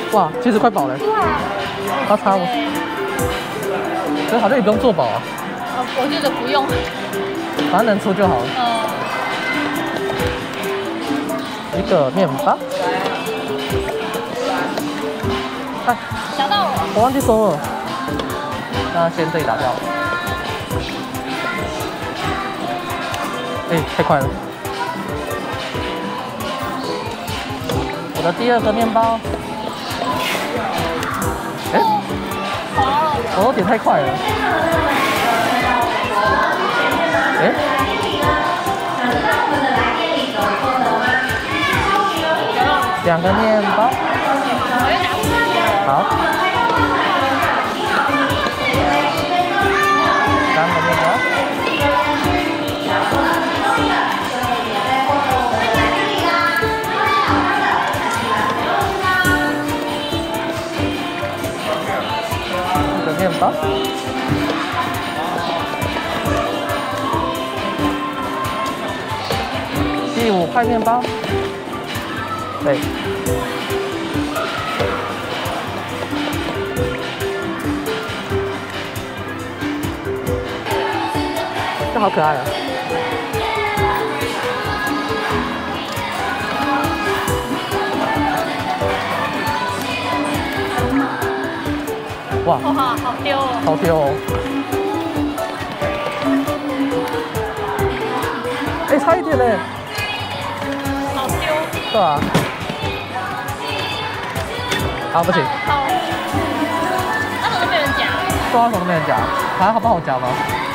哇，其实快饱了。他差我，所以好像也不用做饱啊。 我觉得不用， 反正能出就好了。一个面包。哎， 找到了， 我忘记收了。那先这里打掉。哎，太快了。我的第二个面包。哎，我都点太快了。哎，两个面包。好。三个面包。四个面包。第5块面包。对。这好可爱啊！哇， 哇，好丢哦！ 好丢哦！哎，差一点嘞！ 好丢。 对啊。啊，不行。 好。那怎么都没人夹？ 对啊，怎么都没人夹？还好不好夹吗？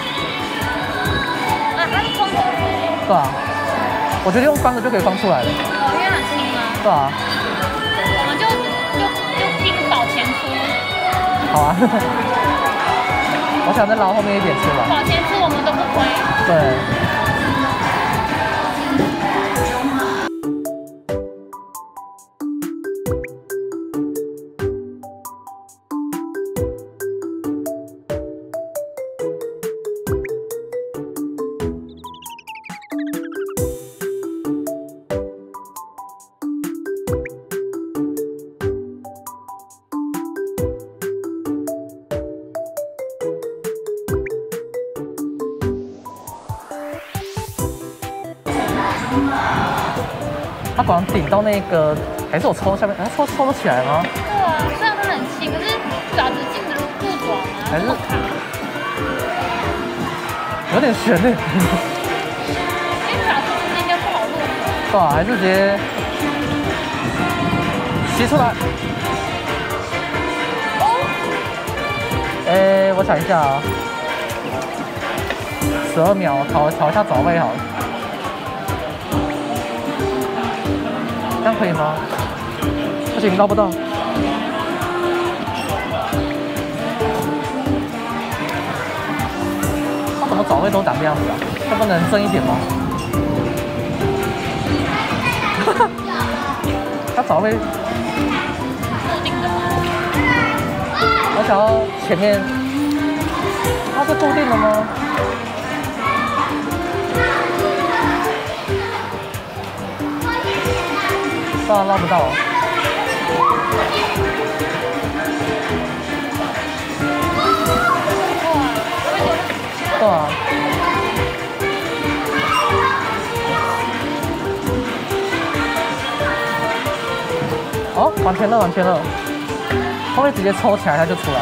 它是空的。 对啊，我觉得用翻的就可以翻出来了。 哦，因为很轻吗？ 对啊。 我们就拼保前出。 好啊。我想再捞后面一点出来。 保前出我们都不亏。 对。它果然顶到那个，还是我抽下面，哎，抽得起来吗？ 对啊，虽然它很轻，可是爪子进得不短啊， 还是卡， 有点悬呢。 因为爪子之间应该不好入手。 对啊，还是直接吸出来。哎，我想一下啊，12秒，调一下爪位好了。这样可以吗？不行，捞不到。它怎么爪位都长这样子啊？这不能正一点吗？它爪位固定的吗？ 我想要前面，它是固定的吗？当然捞不到。对啊。哦，往前了，往前了。后面直接抽起来，它就出来。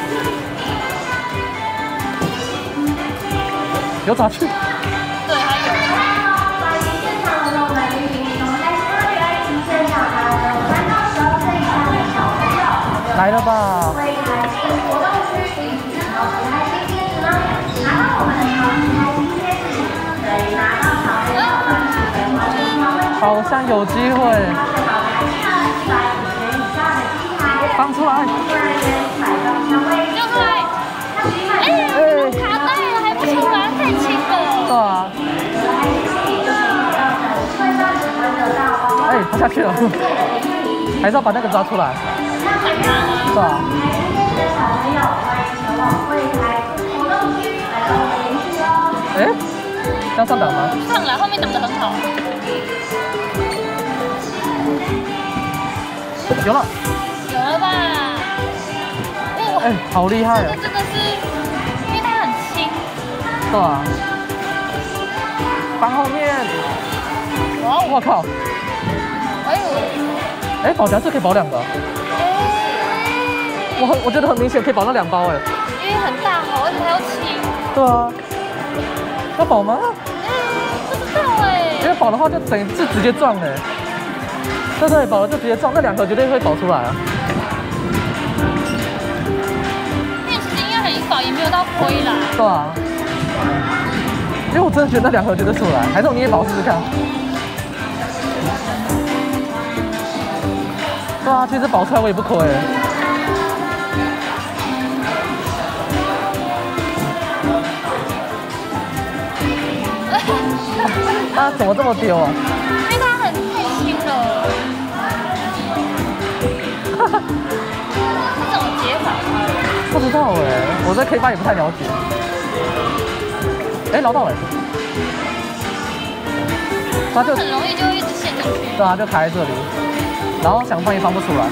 有爪去。 对，还有。 来了吧？好像有机会。放出来。 就出来。哎，卡带了还不出来，太轻了。 对啊。哎，它下去了。还是要把那个抓出来。对啊。哎，这样上档吗？ 上来，后面挡得很好。 有了。 有了吧？哇， 哎，好厉害啊！ 这真的是，因为它很轻。 对啊。放后面。 哇， 我靠！ 哎呦， 哎，保夹是可以保2个。我觉得很明显可以保那2包哎。 因为很大盒，而且它又轻。 对啊。要保吗？ 不知道哎。 因为保的话就等于是直接撞哎。对对，保了就直接撞，那2盒绝对会保出来啊。 因为其实应该很一保也没有到亏啦。 对啊。因为我真的觉得那2盒绝对出来，还是我捏保试试看。对啊，其实保出来我也不亏。它怎么这么丢啊？ 因为它很太轻了。这种解法不知道哎，我对 K8也不太了解。哎，捞到了。它就很容易就一直陷进去。 对啊，就卡在这里，然后想放也放不出来。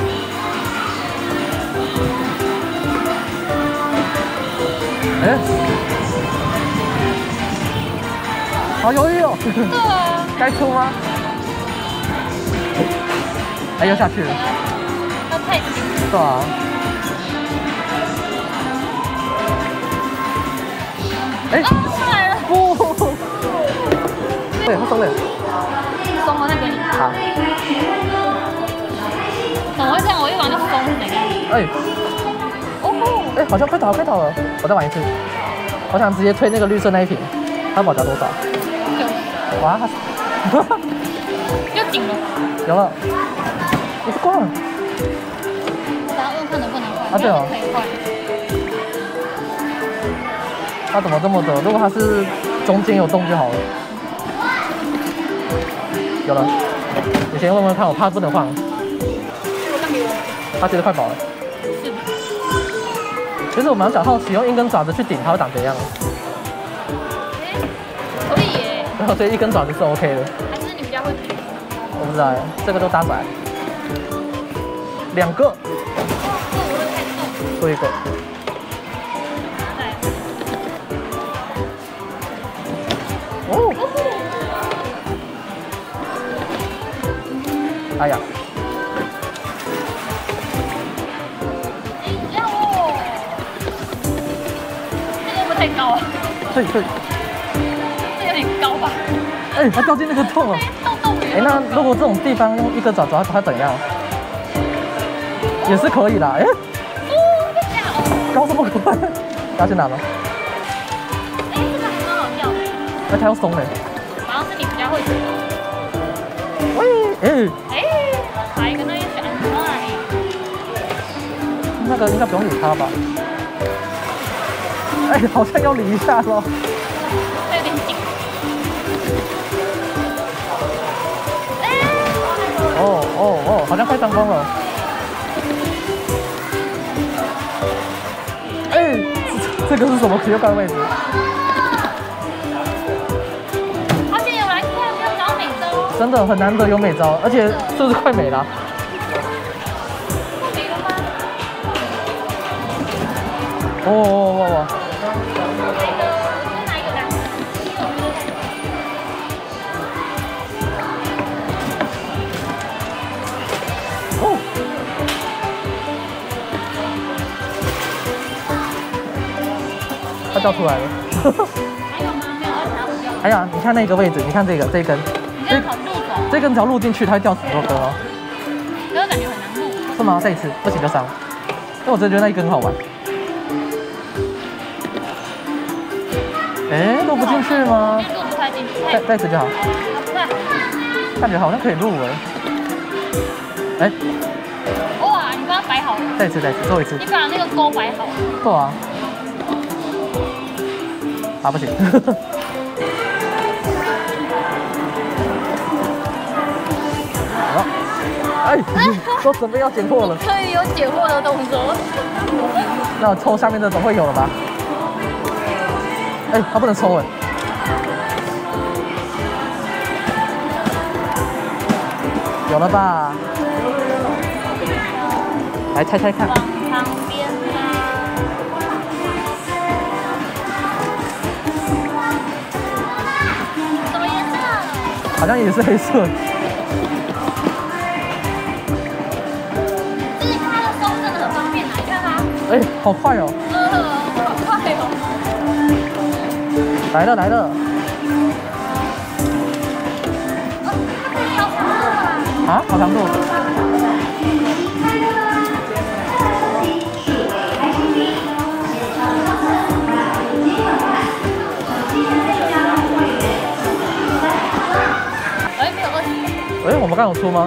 哎，好犹豫哦。 对啊。 该出吗？哎，又下去了。 它太轻。 对啊。哎， 出来了。 不。对，它松了。 松了，再给你。 好。 怎么会这样？我一玩就松了。 哎。哦。哎，好像快倒了，快倒了。我再玩一次。我想直接推那个绿色那一瓶，它保夹多少？90。哇！ 又顶了。 有了。我是挂了。 我等下问看能不能换。 啊，对哦。 可以换。 它怎么这么陡？如果它是中间有洞就好了。有了。你先问问看，我怕不能换。它其实快饱了。 是。 其实我蛮想好奇，用1根爪子去顶，它会长怎样？ 可以耶。 然后所以1根爪子是 OK 的。 还是你比较会顶？ 我不知道，这个都搭载。2个。多1个。哦。哎呀。 太高啊！ 对， 这有点高吧？ 哎，它掉进那个洞了。哎，那如果这种地方用1根爪子，它怎样？也是可以啦。哎，高这么快，要去哪了？ 哎，这个还蛮好掉的。 哎，它要松嘞。 好像是你比较会学。 喂， 哎，还一个那也是安快。 那个应该不用理它吧？哎，好像要理一下咯。 它有点紧。 哦，好像快上风了。哎，这个是什么 Q 杆位置？ 而且有来看没有找美招。 真的很难得有美招，而且是不是快没了？ 没了吗？ 哦。它掉出来了。 还有吗？没有， 哎呀，你看那个位置，你看这根，这根只要录进去，它会掉10多根哦。 可是感觉很难录。 是吗？再一次，不行就伤。但我真的觉得那1根很好玩。哎，录不进去吗？ 录不太进去。 再一次就好。感觉好像可以录哎。哎。 哇，你帮它摆好了。 再一次，最后一次。 你把那个钩摆好了。 对啊。啊，不行。好，哎，都准备要捡货了。 可以有捡货的动作。 那我抽下面的总会有了吧？哎，它不能抽哎。有了吧？ 来猜猜看。 往旁边拉。什么颜色？ 好像也是黑色。 就是它的收真的很方便啊，你看它。 哎，好快哦！ 好快哦！ 来了来了。 它可以好长度啊！ 啊，好长度。 哎，没有20。 哎，我们刚有出吗？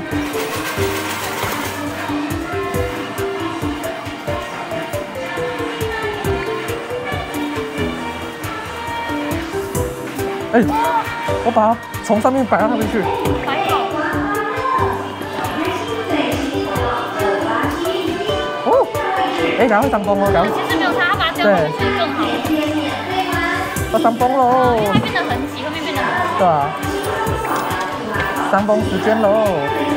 哎，我把它从上面摆到上面去。 还好。 哦，哎，然后会伤风哦，然后其实没有差，它把它这样子更好。 要伤风喽。 它变得很挤，后面变得很挤。 对啊，伤风时间喽。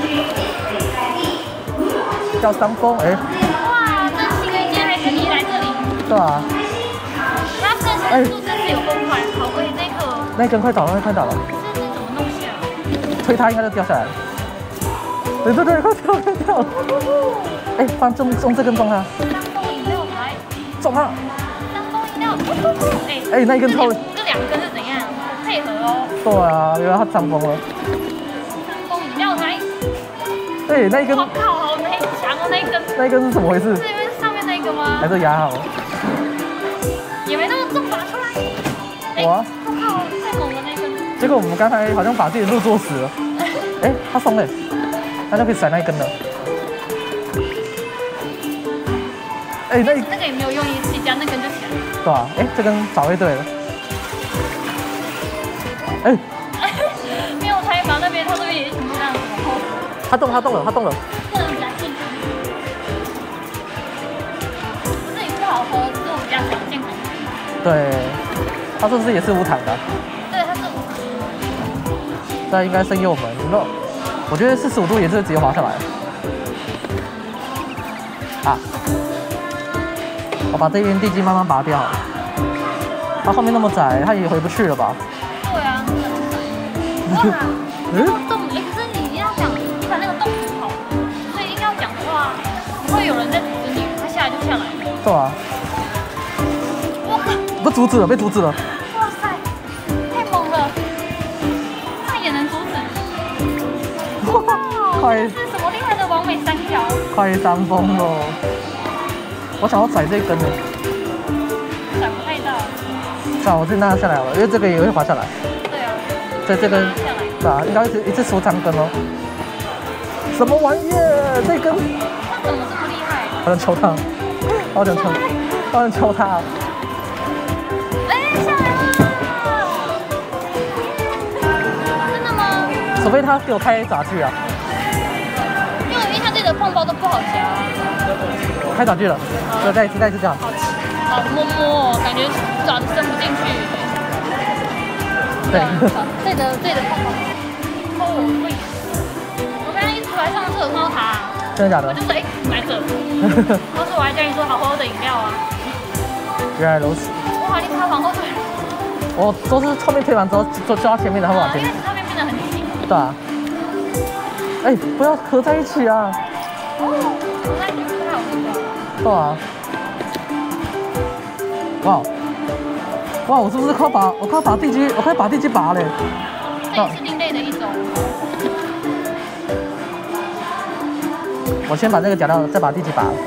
叫伤风，哎。 哇，真新的一间还可以来这里。 对啊。 它更新速这次有够快，好贵这个。 那根快倒了，那快倒了。 这怎么弄下？ 推它应该就掉下来了。对对对，快掉快掉！哎，放中这根撞它。 山峰饮料台。 撞它！ 山峰饮料。 哎，那一根超。 这两根是怎样配合哦？ 对啊，原来它伤风了。 山峰饮料台。 哎，那一根。 我靠，好没强哦，那一根。 那一根是怎么回事？ 是因为上面那个吗？ 还是压好了？ 也没那么重吧，出来。 哇！ 我靠，太猛了那根。 结果我们刚才好像把自己的路做死了。哎，它松了，那就可以甩那一根了。哎，那个也没有用力气加，那根就起来了。 对啊，哎，这根找会对了。哎， 没有猜吧？那边它这边也全部这样子往后。 它动了。 这人比较近。不是你不好喝，这种比较健康。 对，它是不是也是无糖的？ 对，它是无糖。 那应该胜于我们。我觉得45度也是直接滑下来。啊！我把这边地基慢慢拔掉。它后面那么窄，它也回不去了吧？ 对啊。哇！那个洞，可是你要讲，你把那个洞补好，所以硬要讲的话，不会有人在阻止你，它下来就下来了。 对啊。 我靠！ 被阻止了，被阻止了。 哇塞，太猛了！这也能阻止？哇！ 快！ 这是什么厉害的完美三角？ 快伤风喽！我想要甩这根呢。 甩不太到。 算了，我自己拿下来了，因为这个也会滑下来。 对啊。 所以这根，对啊，应该一次收长根哦。什么玩意儿？这根？ 它怎么这么厉害？ 好想敲它，好想敲，好想敲它。 哎，下来了！真的吗？ 除非他给我开闸具啊。 因为我印象这里的碰包都不好夹。 开闸具了，再一次这样。 好摸摸哦，感觉爪子伸不进去。 对。 这里的碰包。哦，对。我刚刚一出来上厕所看到它。 真的假的？ 我就说，哎，来这。当时我还叫你说好喝的饮料啊。 原来如此。 哇，你把它往后推。 我都是后面推完之后，就到前面的，会往前。 因为上面变得很紧。 对啊。哎，不要合在一起啊！ 哦，合在一起不太好吃吧？ 对啊。哇！哇！我是不是快把地基拔嘞？ 这也是另类的一种。 我先把这个夹掉，再把地基拔了。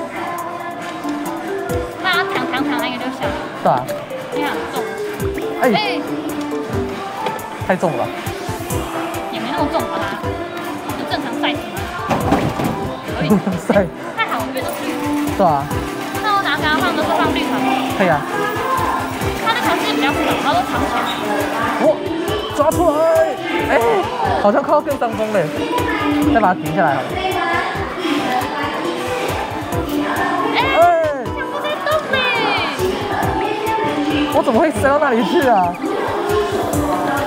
那它躺那个就小。 对啊。 你很重。 哎。太重了。 也没那么重吧？就正常 size 吗？可以。 size。 太好，这边都是绿。 对啊。 那我拿给他放都是放绿糖。 可以啊。 它的糖是比较少，它都藏起来。 哇！抓出来！哎，好像快要变伤风嘞。再把它停下来好了。哎！ 全部在动嘞！ 我怎么会塞到那里去啊？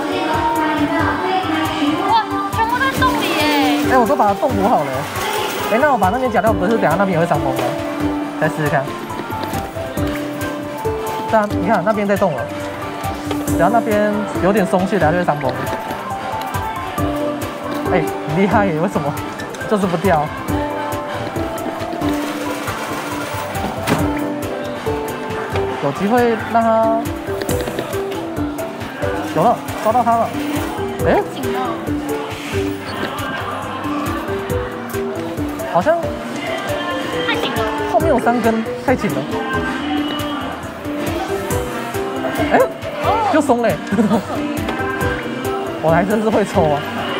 哇，全部在洞里耶！ 哎，我都把它洞补好了。 哎，那我把那边夹掉，不是等下那边也会伤风吗？再试试看。这样你看那边在动了，只要那边有点松懈，等下就会伤风。哎，很厉害耶！为什么？就是不掉。有机会让它有了，抓到它了。哎， 紧了， 好像太紧了。 后面有3根，太紧了。哎，又松嘞。我还真是会抽啊。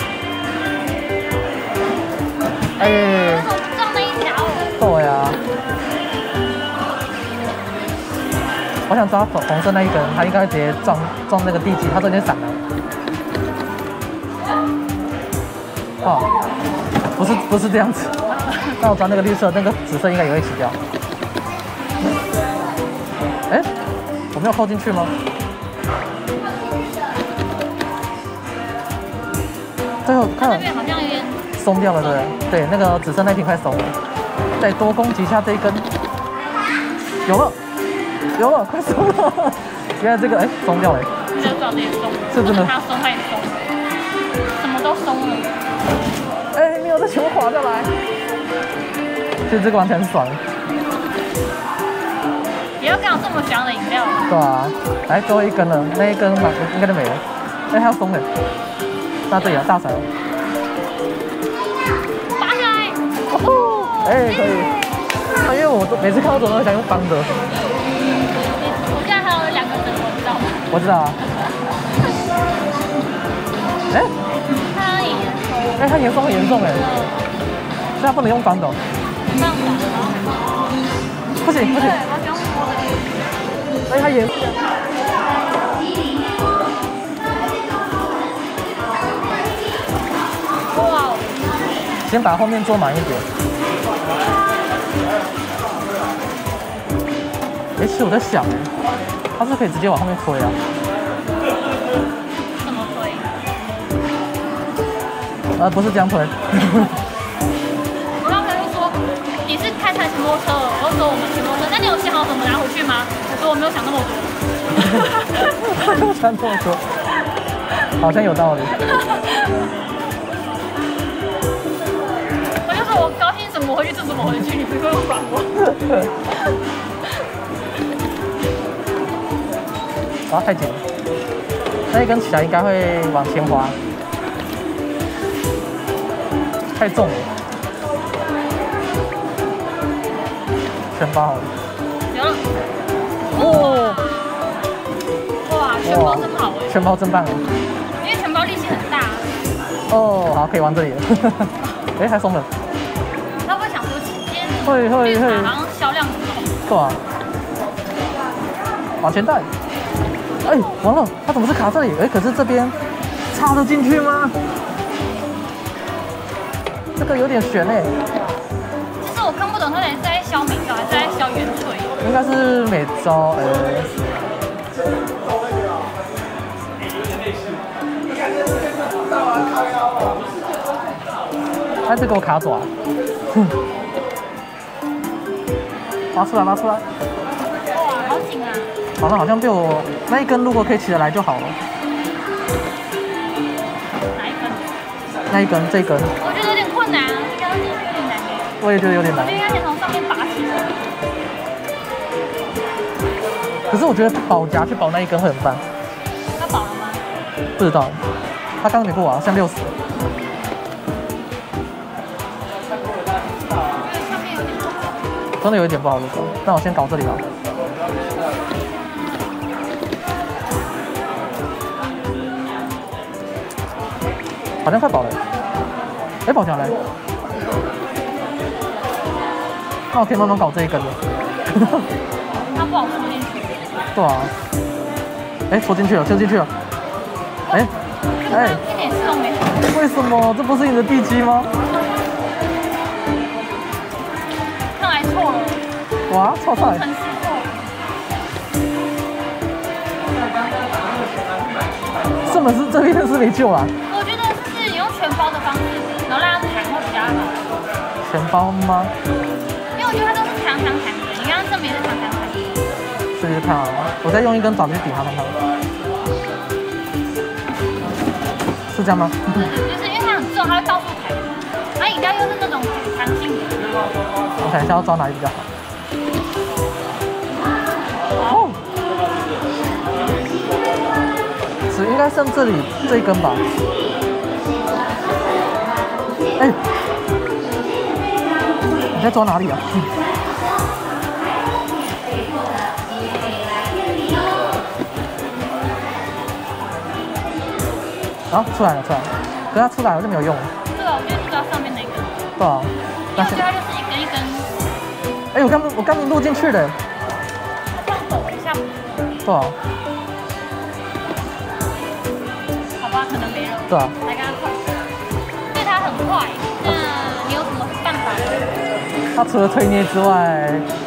哎， 为什么撞那一条？ 对呀。我想抓红色那一根，它应该会直接撞那个地基，它都已经闪了。哦，不是这样子。那我抓那个绿色，那个紫色应该也会起掉。哎，我没有扣进去吗？最后看那边好像有点松掉了，对不对？对，那个紫色那瓶快松了。再多攻击一下这一根，有了，快松了！原来这个松掉了。 这个爪子也松， 是真的。 它松，它也松，什么都松了。 哎，没有，这全部滑下来。其实这个完全很爽。 也要刚好这么香的饮料。 对啊，来最后一根了，那一根嘛应该就没了。哎，还要松的。那这里啊，大甩。 拔下来。 哦，哎，可以。因为我每次看到这种都想用绑的。 我现在还有2个针，我知道吗？ 我知道啊。哎， 它也严重。 哎，它严重很严重哎，所以它不能用绑的。 这样子。 不行。 对，它不用摸的。 哎，它严。 哇！ 先把后面做满一点。哎，其实我在想，它是可以直接往后面推啊。 怎么推？ 不是这样推。 我刚才就说你是开台骑摩托车，我就说我们骑摩托车，那你有想好怎么拿回去吗？我说我没有想那么多。 没有想这么多，好像有道理。 我就说我高兴怎么回去就怎么回去，你不用管我。啊，太紧了，那一根起来应该会往前滑，太重了。全包好了。 有了。哦。哇，全包真好哎。 全包真棒啊！ 因为全包力气很大。 哦，好，可以往这里了。哎，还松了。 他会想说今天会， 好像销量很高。 对啊。往前带。哎，完了，它怎么是卡这里？哎，可是这边插得进去吗？这个有点悬哎。 其实我看不懂，他到底是在削美招还是在削原锤？ 应该是美招，他这给我卡爪，拉出来，拉出来。 哇，好紧啊！ 好像被我那一根如果可以起得来就好了。 哪一根？ 那一根，这一根。 我觉得有点困难，应该进去有点难。 我也觉得有点难。 我觉得应该先从上面拔起来。 可是我觉得保夹去保那一根会很棒。 他保了吗？ 不知道，他刚刚没过啊，像60。真的有一点不好入手，那我先搞这里吧。好像快保了，哎，保夹来，那我可以慢慢搞这一根了。 它不好戳进去。 对啊，哎，戳进去了，戳进去了，哎， 一点事都没有。 为什么？这不是你的地基吗？ 看来错了。 哇，错菜！ 很失错。 是不是这边是没救了？ 我觉得就是用全包的方式，然后让它弹会比较好。 钱包吗？ 因为我觉得它都是长长长的，你刚刚证明是长长长的。 试试看啊，我再用一根爪子去抵它看看。是这样吗？ 就是因为它很重，它会到处踩。它饮料又是那种弹性的。 我想一下要抓哪里比较好。哦，只应该剩这里这一根吧。哎，你在抓哪里啊？啊，出来了，出来了。可是它出来了就没有用了。 对啊，我就抓上面那根。 对啊。 因为我觉得它就是一根一根。 哎，我刚录进去的。 它这样抖一下。 对啊。 好吧，可能没了。 对啊。 来跟它快。因为它很快，那你有什么办法？ 它除了推捏之外，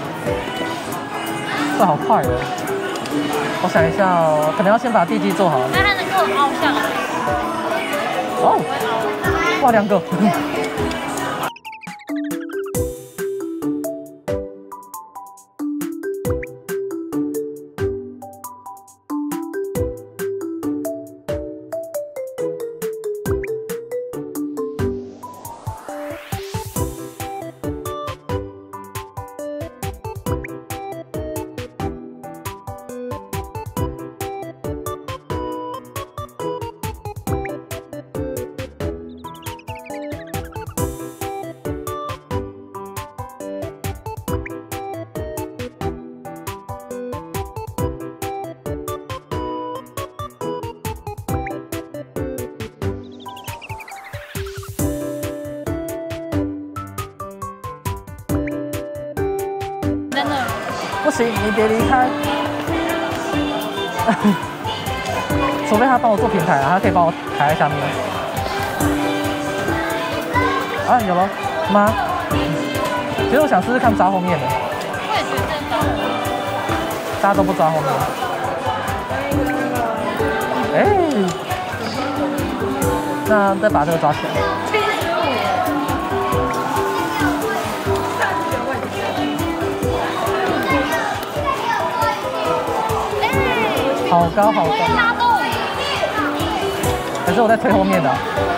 这好快哦。我想一下哦，可能要先把地基做好。 那它能够凹下来。 哦，哇，2个。 真的。 不行，你别离开。除非他帮我做平台啊，他可以帮我抬在下面。啊，有了吗？其实我想试试看抓后面的。 我也觉得抓后面。 大家都不抓后面。哎，那再把这个抓起来。好高好高！ 拉动。 可是我在推后面的。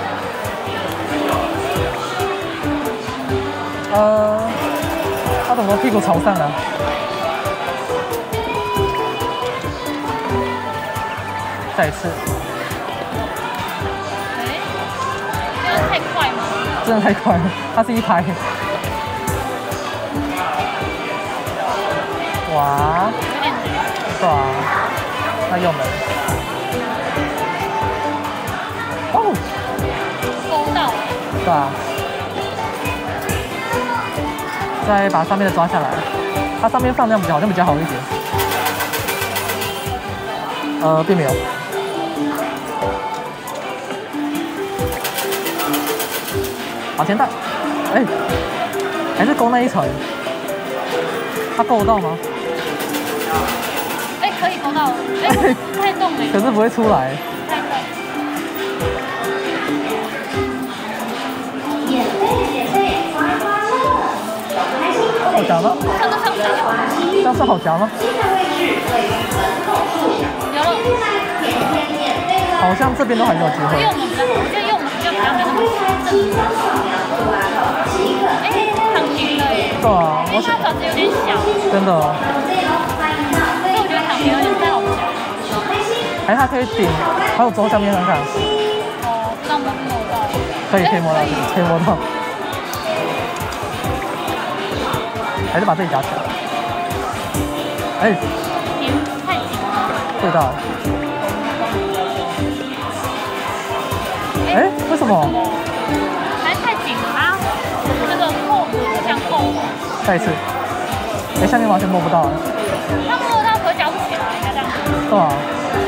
他怎么屁股朝上啊？再一次。 哎，这个太快吗？ 真的太快了，它是一排。哇！ 有点难。 对啊。那用了。哦， 勾到。 对啊。再把上面的抓下来，它上面放量好像比较好一点。并没有。往前带。哎，还是勾那一层。它够得到吗？ 哎，可以勾到。哎，太重了。 可是不会出来。 太重。 好夹吗？这样算好夹吗？ 有了。 好像这边都还没有机会。 用我们比较好，我觉得用我们比较没那么正。哎，躺平了耶。 对啊， 因为它爪子有点小。 真的。 所以我觉得躺平有点不太好夹。 哎，它可以顶，还有走下面看看。 哦，那摸不摸到？ 可以摸到，可以摸到。还是把这里夹起来。哎， 太紧了。 对到。哎，为什么？ 还太紧了啊！这个扣不相扣。 再一次。哎，下面完全摸不到了。 它摸到可夹不起来，它这样。 对啊。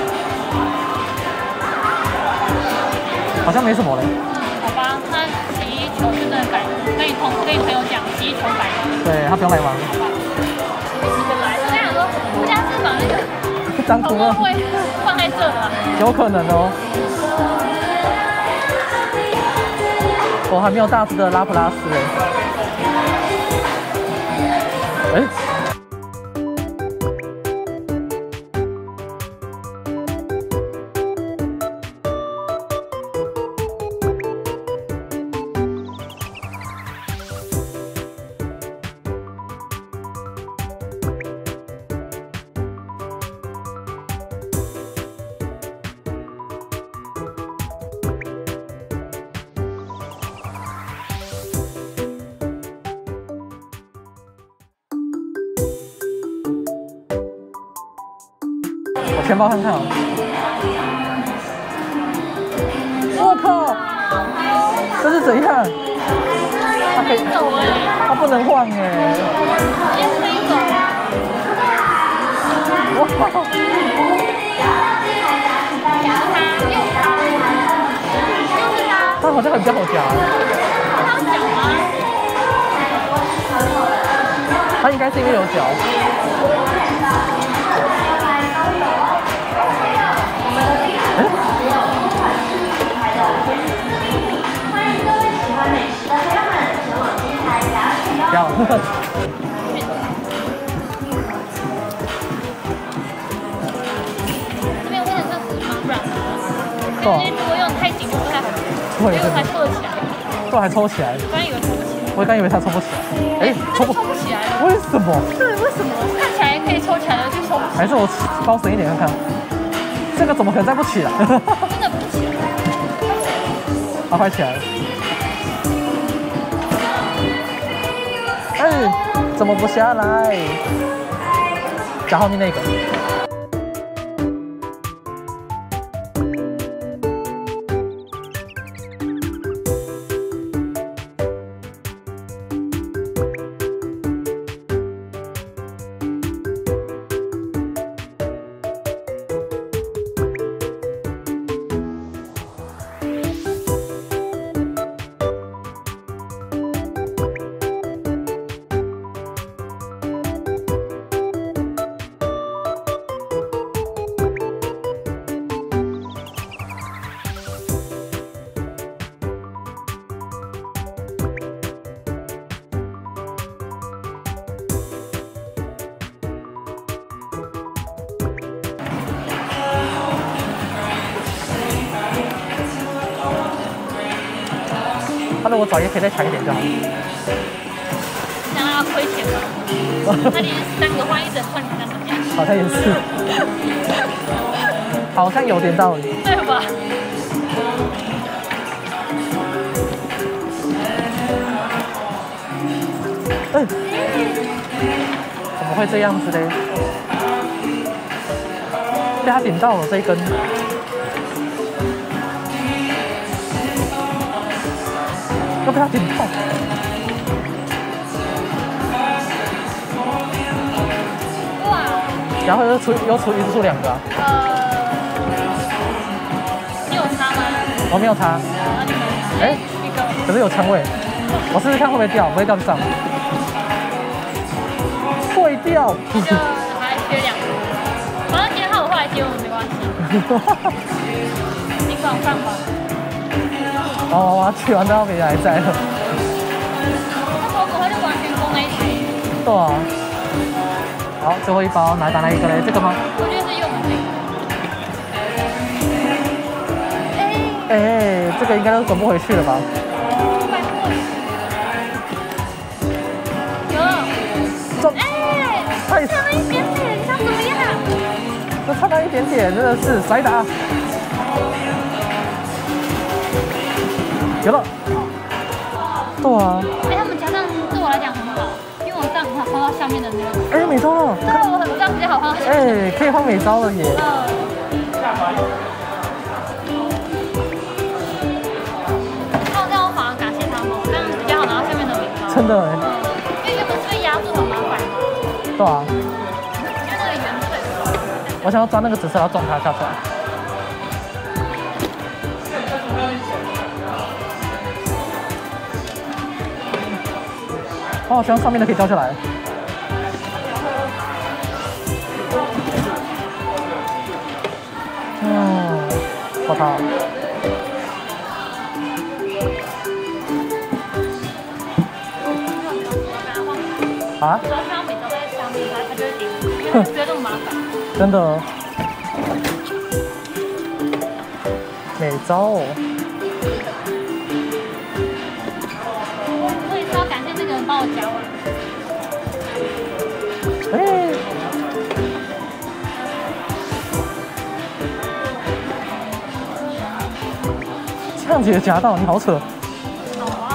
好像没什么嘞。 好吧，那洗衣球真的改，跟你朋友讲，洗衣球改了。 对他不用来玩。 好吧。我想说，我家是把那个当初呢会放在这的。 有可能哦。我还没有大只的拉普拉斯嘞。 哎。我钱包看看啊！我靠，这是怎样？它可以走哎， 它不能晃哎！ 也可以走。 哇！它好像比较好夹。 它有脚吗？ 它应该是因为有脚。不要。 这边我也是蛮软的， 对啊因为如果用太紧就不太好， 对， 因为才抽得起来， 都还抽起来， 刚以为抽不起来， 我刚以为它抽不起来。哎， 抽不起来， 为什么？ 对，为什么？看起来可以抽起来的就抽不起来， 还是我包省一点看看。这个怎么可能再不起来？ 真的不起来。 啊，快起来了！哎，怎么不下来？夹后面那个。他如果早也可以再强一点就好。 想要亏钱吗？那你3个换1整串，你看怎么样？ 好像也是，好像有点道理， 对吧？ 嗯，怎么会这样子嘞？被他顶到了这一根。又被他顶到， 哇！ 然后又一次出2个、啊。 你有擦吗？ 我没有擦。哎，可是有枪味，我试试看会不会掉，不会掉就上。会掉。 就还缺2个，反正今天他有后来接我们没关系。尽管上吧。 哦，我去完都要别人还在了。 那头骨它就完全攻那一台。 对啊。好，最后一包，哪打哪一个嘞？这个吗？ 我觉得是用的。 哎，这个应该都转不回去了吧？ 有。 中。 哎，差了一点点，你想怎么样？ 这差了一点点，真的是甩打。有了，对啊。 哎，他们夹上对我来讲很好，因为我这样很好放到下面的那个。 哎，美招了。 对，我这样比较好放到下面。 哎，可以换美招了耶。 那这样我反而感谢他们，这样比较好拿到下面的美招。 真的哎。 因为原本是被压住很麻烦。 对啊。 因为那个圆碎。 我想要抓那个紫色，然后撞它下出来。哦，希望上面的可以掉下来。我操！啊？ 不要这么麻烦。 真的。美招哦。 所以是要感谢那个人帮我教啊。 哎。这样子也夹到，你好扯。 好啊。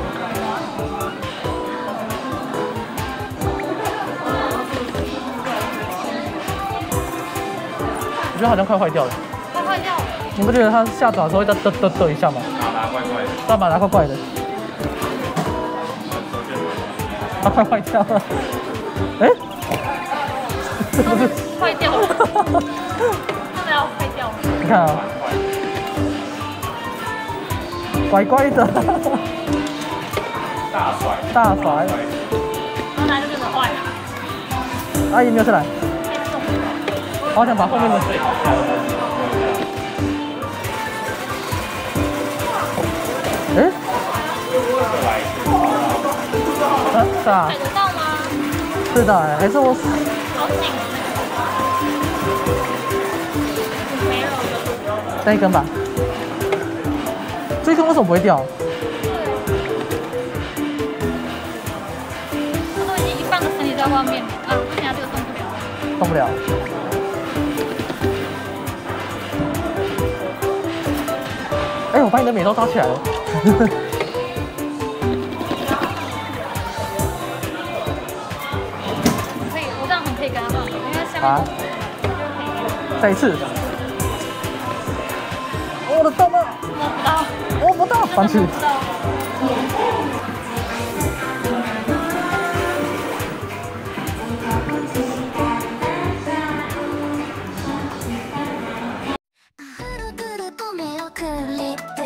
我觉得好像快坏掉了。 快坏掉了。 你不觉得它下爪的时候会嘚一下吗？ 拿怪怪的。 对吧？拿怪怪的。它快坏掉了。哎，这不是坏掉了。真的要坏掉了。 你看啊，乖乖的。 大甩。 大甩。 然后拿就真的坏了。 阿姨没有下来。好想把后面的。哎。是啊。 踩得到吗？ 是的，还是我。 好紧哦，那个。没了。 再一根吧。这一根为什么不会掉？ 它都已经一半个身体在外面了啊！现在这个动不了。 动不了。哎，我把你的美刀抓起来了。 可以，我这样很可以跟他放，因为下面。 好。再一次。我的刀吗？ 摸不到。 摸不到，放弃。 くるくると目をくり